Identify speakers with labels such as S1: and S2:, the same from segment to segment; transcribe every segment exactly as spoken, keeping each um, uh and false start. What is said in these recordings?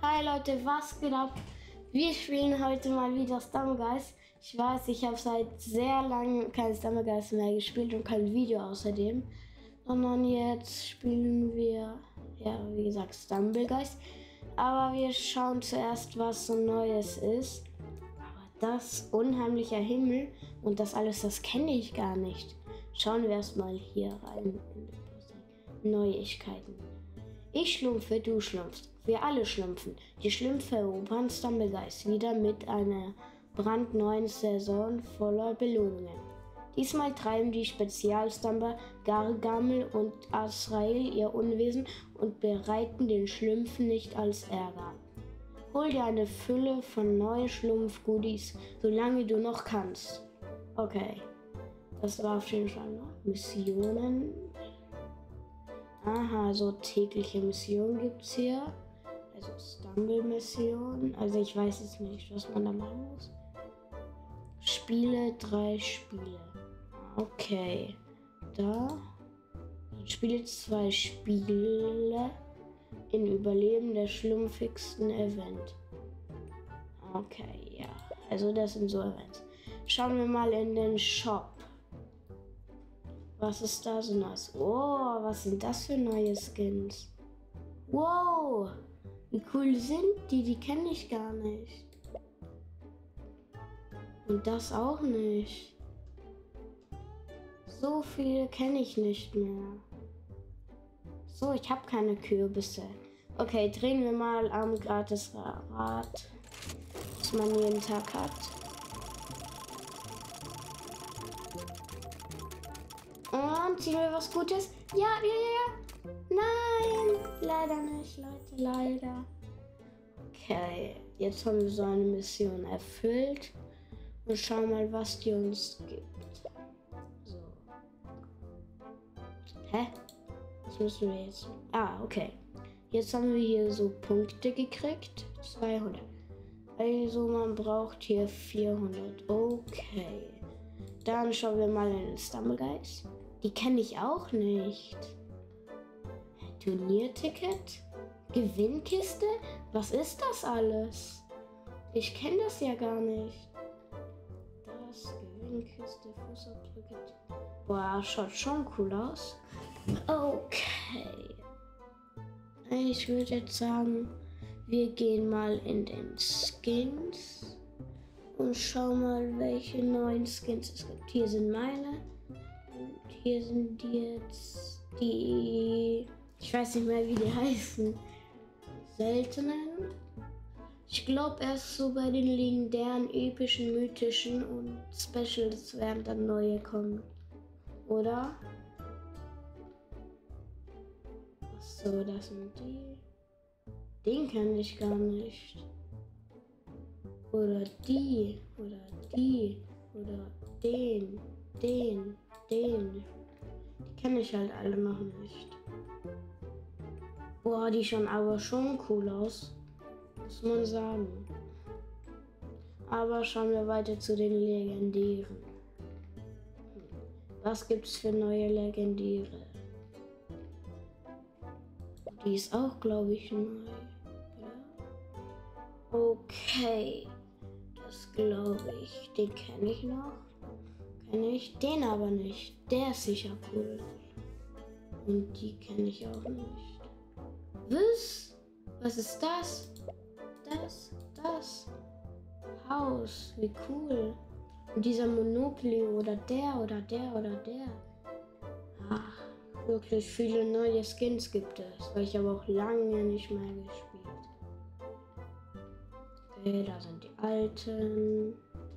S1: Hi Leute, was geht ab? Wir spielen heute mal wieder Stumbleguys. Ich weiß, ich habe seit sehr langem kein Stumbleguys mehr gespielt und kein Video außerdem. Sondern jetzt spielen wir, ja wie gesagt, Stumbleguys. Aber wir schauen zuerst, was so Neues ist. Aber das unheimlicher Himmel und das alles, das kenne ich gar nicht. Schauen wir erstmal hier rein in die Neuigkeiten. Ich schlumpfe, du schlumpfst. Wir alle schlumpfen. Die Schlümpfe erobern Stumbleguys wieder mit einer brandneuen Saison voller Belohnungen. Diesmal treiben die Spezialstumper Gargamel und Azrael ihr Unwesen und bereiten den Schlümpfen nicht als Ärger. Hol dir eine Fülle von neuen Schlumpf-Goodies, solange du noch kannst. Okay, das war auf jeden Fall noch. Missionen. Aha, so tägliche Missionen gibt's hier. Also Stumble-Mission. Also ich weiß jetzt nicht, was man da machen muss. Spiele drei Spiele. Okay. Da. Spiele zwei Spiele in Überleben der schlumpfigsten Event. Okay, ja. Also das sind so Events. Schauen wir mal in den Shop. Was ist da so Neues? Oh, was sind das für neue Skins? Wow, wie cool sind die? Die kenne ich gar nicht. Und das auch nicht. So viele kenne ich nicht mehr. So, ich habe keine Kürbisse. Okay, drehen wir mal am Gratisrad, das man jeden Tag hat. Und ziehen wir was Gutes? Ja, ja, ja, ja. Nein, leider nicht, Leute, leider. Okay, jetzt haben wir so eine Mission erfüllt. Und schauen mal, was die uns gibt. So. Hä? Was müssen wir jetzt? Ah, okay. Jetzt haben wir hier so Punkte gekriegt. zweihundert. Also man braucht hier vierhundert. Okay. Dann schauen wir mal in den Stumbleguys. Die kenne ich auch nicht. Turnierticket? Gewinnkiste? Was ist das alles? Ich kenne das ja gar nicht. Das, Gewinnkiste, Fußabdrücke. Boah, schaut schon cool aus. Okay. Ich würde jetzt sagen, wir gehen mal in den Skins und schauen mal, welche neuen Skins es gibt. Hier sind meine. Und hier sind die jetzt die, ich weiß nicht mehr, wie die heißen, seltenen. Ich glaube erst so bei den legendären, epischen, mythischen und Specials werden dann neue kommen. Oder? Achso, das sind die. Den kenne ich gar nicht. Oder die. Oder die. Oder den. Den. Den. Die kenne ich halt alle noch nicht. Boah, die schauen aber schon cool aus. Muss man sagen. Aber schauen wir weiter zu den Legendären. Was gibt's für neue Legendäre? Die ist auch, glaube ich, neu. Ja. Okay. Das glaube ich. Den kenne ich noch. Kenne ich. Den aber nicht. Der ist sicher cool. Und die kenne ich auch nicht. Was? Was ist das? Das, das. Haus. Wie cool. Und dieser Monopoly oder der oder der oder der. Ach, wirklich viele neue Skins gibt es. Weil ich aber auch lange nicht mehr gespielt. Okay, da sind die alten.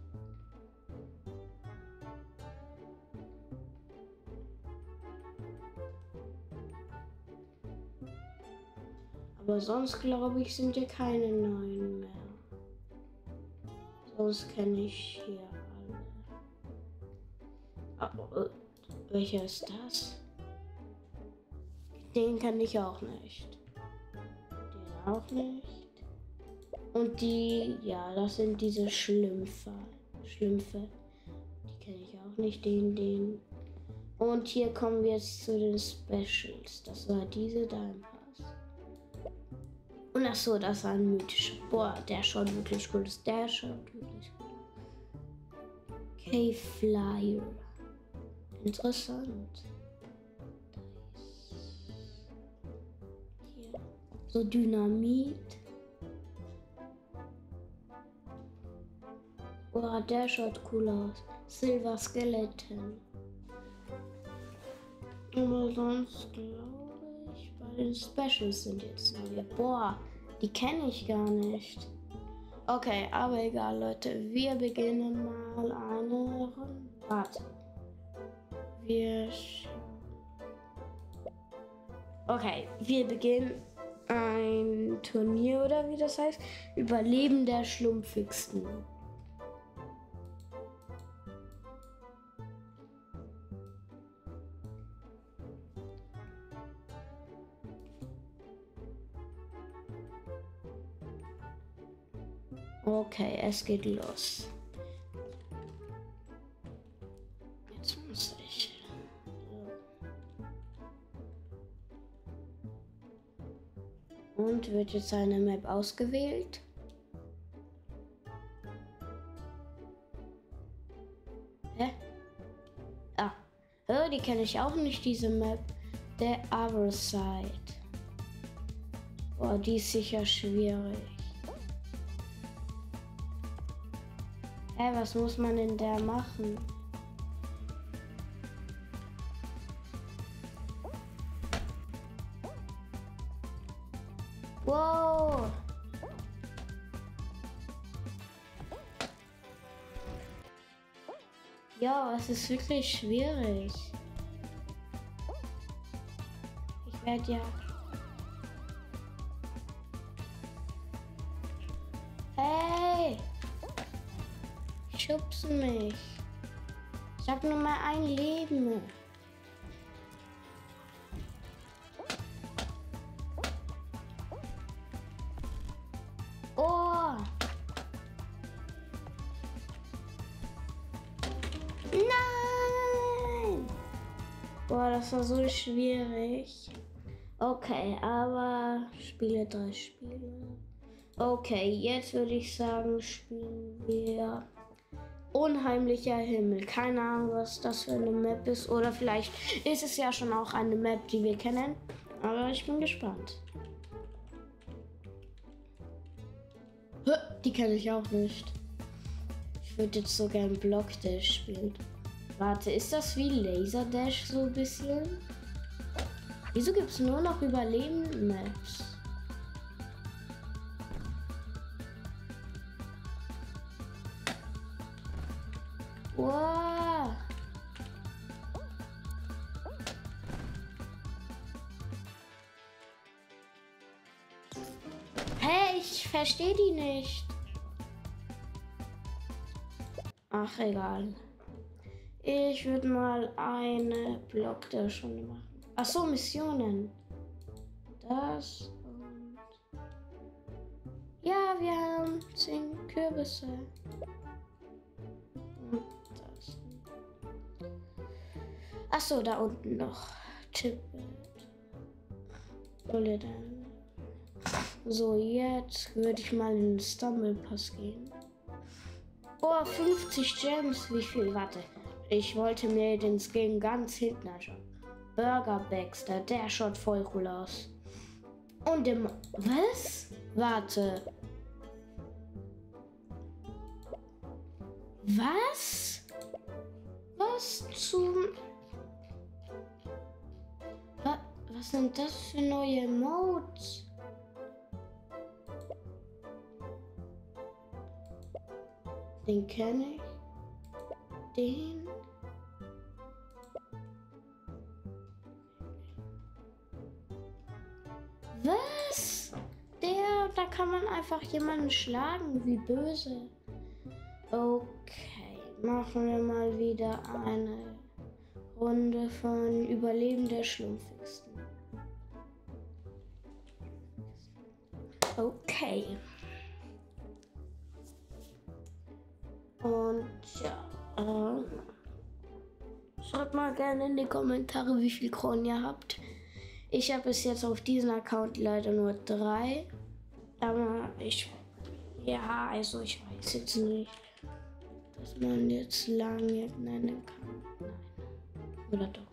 S1: Aber sonst glaube ich, sind hier keine neuen mehr. Sonst kenne ich hier alle. Aber äh, welcher ist das? Den kann ich auch nicht. Den auch nicht. Und die, ja, das sind diese Schlümpfe. Schlümpfe. Die kenne ich auch nicht. Den, den. Und hier kommen wir jetzt zu den Specials. Das war diese da im Pass. Und ach so, das war ein mythischer. Boah, der schaut wirklich cool aus. Der schaut wirklich cool. K-Flyer. Interessant. Hier. So Dynamit. Boah, der schaut cool aus. Silver Skeleton. Aber sonst glaube ich, bei den Specials sind jetzt neue. Boah, die kenne ich gar nicht. Okay, aber egal, Leute. Wir beginnen mal eine Runde. Warte. Wir Okay, wir beginnen ein Turnier oder wie das heißt. Überleben der Schlumpfigsten. Okay, es geht los. Jetzt muss ich. Und wird jetzt eine Map ausgewählt? Hä? Ah, oh, die kenne ich auch nicht, diese Map. The Other Side. Boah, die ist sicher schwierig. Hä, was muss man denn da machen? Wow! Ja, es ist wirklich schwierig. Ich werde ja... Hey! Schubsen mich. Ich habe nur mal ein Leben. Oh! Nein! Boah, das war so schwierig. Okay, aber spiele drei Spiele. Okay, jetzt würde ich sagen, spielen wir Unheimlicher Himmel. Keine Ahnung, was das für eine Map ist. Oder vielleicht ist es ja schon auch eine Map, die wir kennen. Aber ich bin gespannt. Die kenne ich auch nicht. Ich würde jetzt so gern Block Dash spielen. Warte, ist das wie Laser Dash so ein bisschen? Wieso gibt es nur noch Überleben-Maps? Wow. Hey, ich verstehe die nicht. Ach, egal. Ich würde mal eine Block der Stunde machen. Ach so, Missionen. Das und... Ja, wir haben zehn Kürbisse. Und das. Ach so, da unten noch. Tippet. So, jetzt würde ich mal in den Stumble Pass gehen. Oh, fünfzig Gems. Wie viel? Warte. Ich wollte mir den Skin ganz hinten anschauen. Burger Baxter, der schaut voll cool aus. Und im... Was? Warte. Was? Was zum... Was, was sind das für neue Modes? Den kenne ich. Den. Was? Der, da kann man einfach jemanden schlagen. Wie böse. Okay, machen wir mal wieder eine Runde von Überleben der Schlumpfigsten. Okay. Und ja, äh, schreibt mal gerne in die Kommentare, wie viel Kronen ihr habt. Ich habe bis jetzt auf diesem Account leider nur drei. ich. Ja, also ich weiß jetzt nicht, dass man jetzt lange nennen kann. Nein. Oder doch?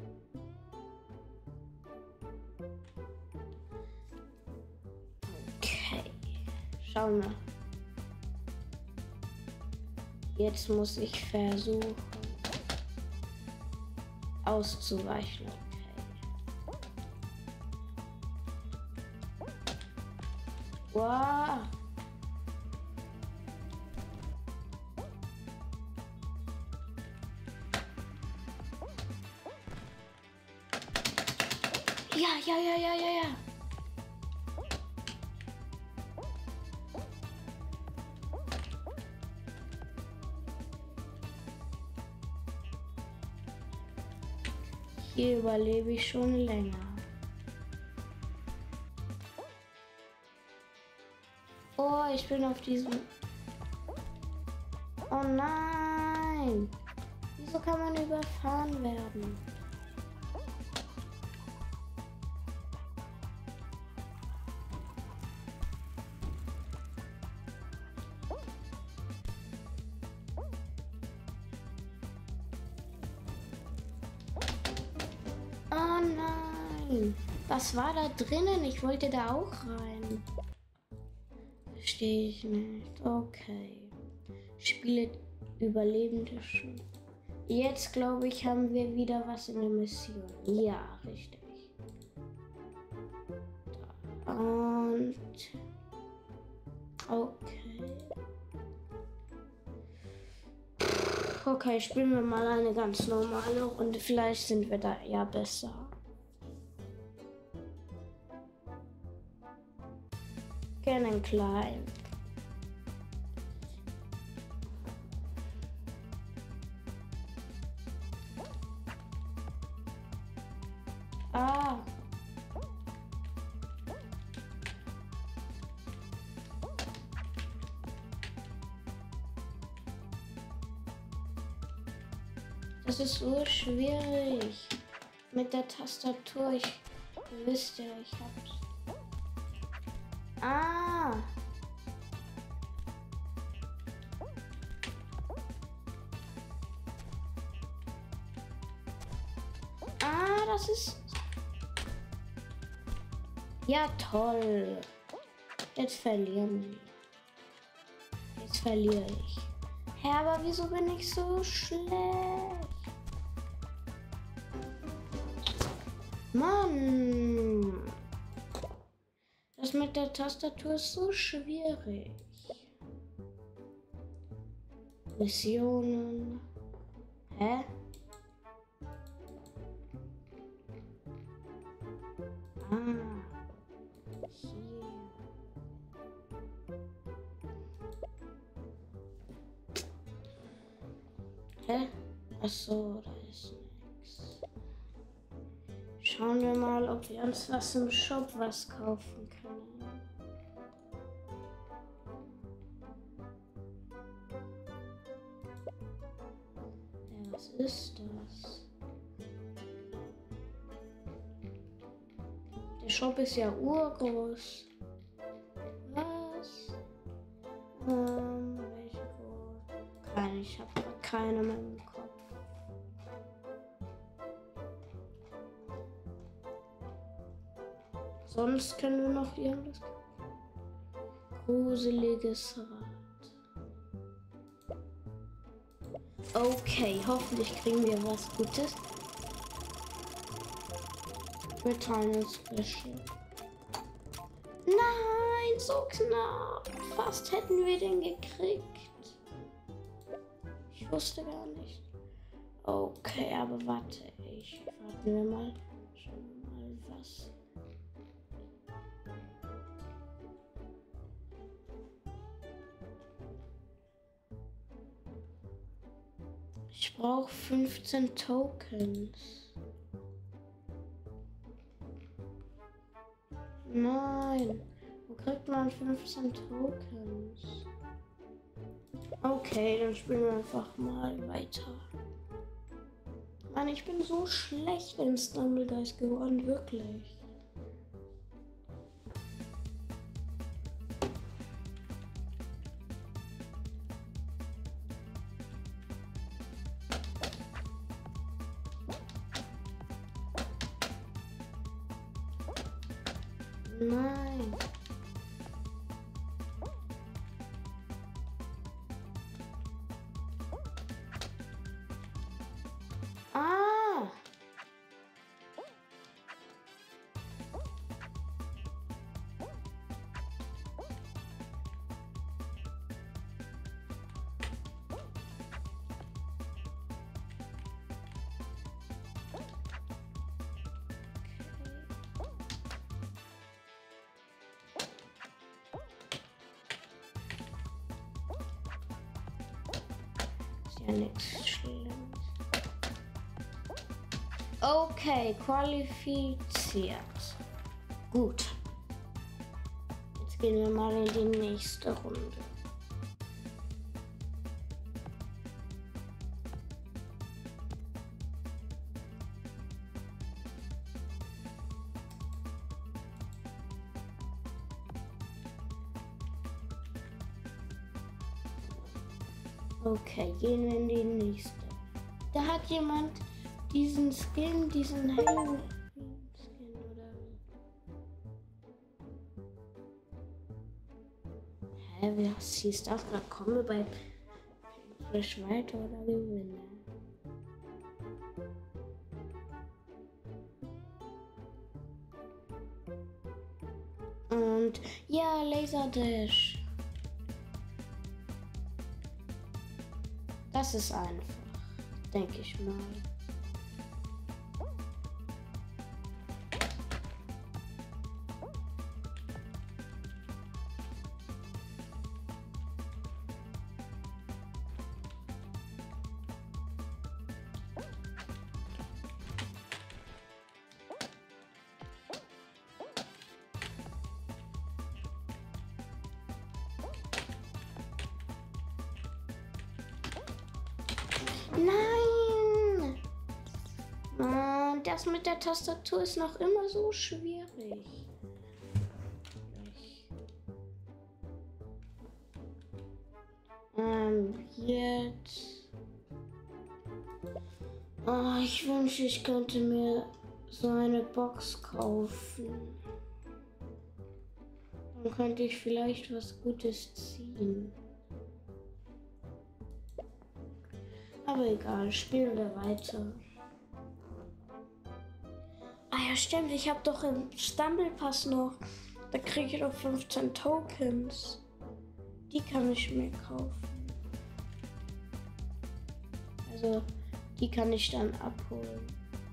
S1: Okay. Schauen wir. Jetzt muss ich versuchen auszuweichen. Okay. Wow. Ja, ja, ja, ja, ja, ja. Hier überlebe ich schon länger. Oh, ich bin auf diesem... Oh nein! Wieso kann man überfahren werden? Oh nein! Was war da drinnen? Ich wollte da auch rein. Verstehe ich nicht. Okay. Spiele Überlebende schon. Jetzt glaube ich, haben wir wieder was in der Mission. Ja, richtig. Und okay. Okay, spielen wir mal eine ganz normale Runde. Vielleicht sind wir da ja besser. Gerne klein. Ah. Das ist so schwierig mit der Tastatur. Ich ihr wisst ja, ich hab's. Ah. Ah, das ist... Ja, toll. Jetzt verlieren wir. Jetzt verliere ich. Hä, aber wieso bin ich so schlecht? Mann. Das mit der Tastatur ist so schwierig. Missionen. Hä? Ah. Hier. Hä? Achso, da ist nichts. Schauen wir mal, ob wir uns was im Shop was kaufen können. Ja, was ist das? Der Shop ist ja urgroß. Was? Ähm, welche Code? Keine, ich habe keine mehr im Kopf. Sonst können wir noch irgendwas. Gruseliges Rad. Okay, hoffentlich kriegen wir was Gutes. Wir teilen uns Special. Nein, so knapp. Fast hätten wir den gekriegt. Ich wusste gar nicht. Okay, aber warte. Ich warten wir mal. Schauen wir mal was. Ich brauche fünfzehn Tokens. Nein. Wo kriegt man fünfzehn Tokens? Okay, dann spielen wir einfach mal weiter. Mann, ich bin so schlecht in Stumblegeist geworden, wirklich. Nein. Ah. Ja, nichts Schlimmes. Okay, qualifiziert. Gut. Jetzt gehen wir mal in die nächste Runde. Okay, gehen wir in die nächste. Da hat jemand diesen Skin, diesen Halloween-Skin oder wie? Hä, wie hieß das gerade? Komme bei Frisch weiter oder gewinne? Und ja, Laserdash. Das ist einfach, denke ich mal. Nein! Mann, das mit der Tastatur ist noch immer so schwierig. Ähm, jetzt. Oh, ich wünsche, ich könnte mir so eine Box kaufen. Dann könnte ich vielleicht was Gutes ziehen. Aber egal, spielen wir weiter. Ah ja, stimmt, ich habe doch im Stumble Pass noch. Da kriege ich doch fünfzehn Tokens. Die kann ich mir kaufen. Also, die kann ich dann abholen.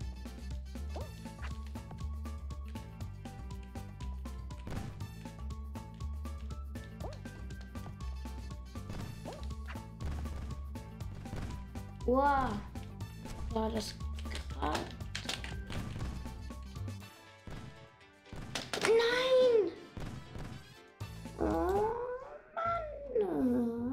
S1: Wow, war das gerade? Nein! Oh Mann!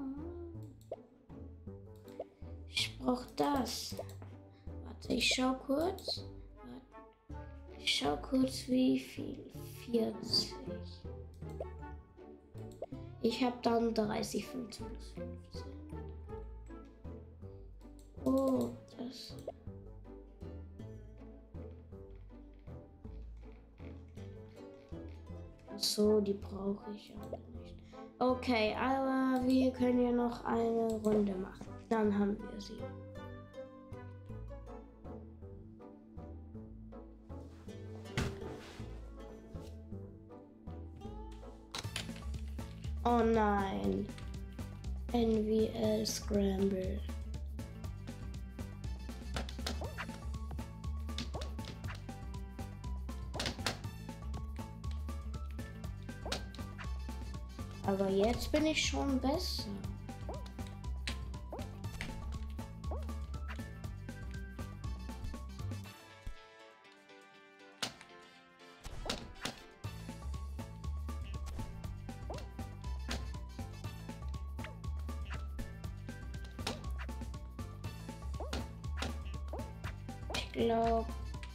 S1: Ich brauche das. Warte, ich schau kurz. Warte. Ich schau kurz, wie viel. vierzig. Ich habe dann dreißig, fünfzehn plus fünfzehn. Oh, das. Ach so, die brauche ich aber nicht. Okay, aber wir können ja noch eine Runde machen. Dann haben wir sie. Oh nein. N W L Scramble. Aber jetzt bin ich schon besser. Ich glaube.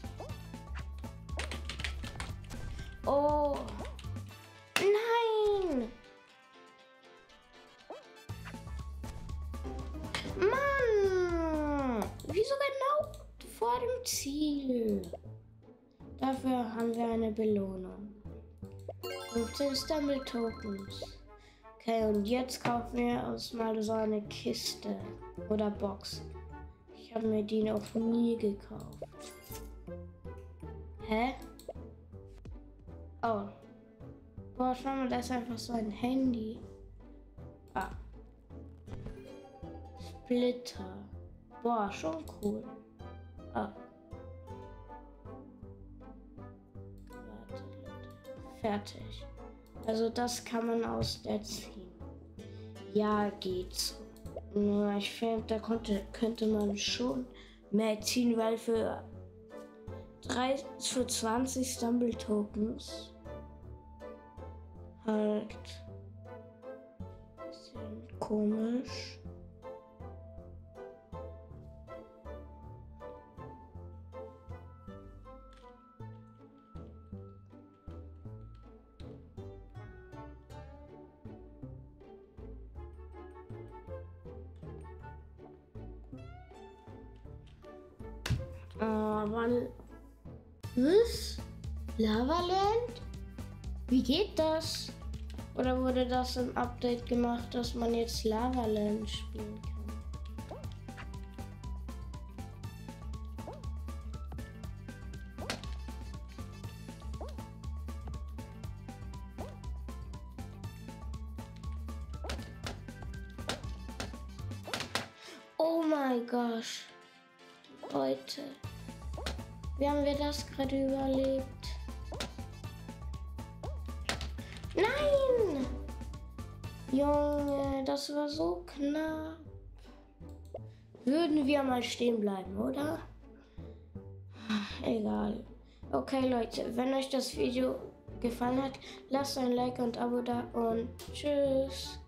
S1: Oh. Nein. Mann. Wieso genau vor dem Ziel? Dafür haben wir eine Belohnung. fünfzehn Stumble Tokens. Okay, und jetzt kaufen wir uns mal so eine Kiste oder Box. Ich habe mir die noch nie gekauft. Hä? Oh. Boah, schau mal, da ist einfach so ein Handy. Ah. Splitter. Boah, schon cool. Ah. Warte, Leute. Fertig. Also das kann man aus der ziehen. Ja, geht's. Ja, ich finde, da konnte, könnte man schon mehr ziehen, weil für, drei, für zwanzig Stumble Tokens halt bisschen komisch. Aber was? Lavaland? Wie geht das? Oder wurde das im Update gemacht, dass man jetzt Lavaland spielen kann? Oh mein Gott. Leute. Wie haben wir das gerade überlebt? Nein! Junge, das war so knapp. Würden wir mal stehen bleiben, oder? Egal. Okay, Leute, wenn euch das Video gefallen hat, lasst ein Like und Abo da und tschüss.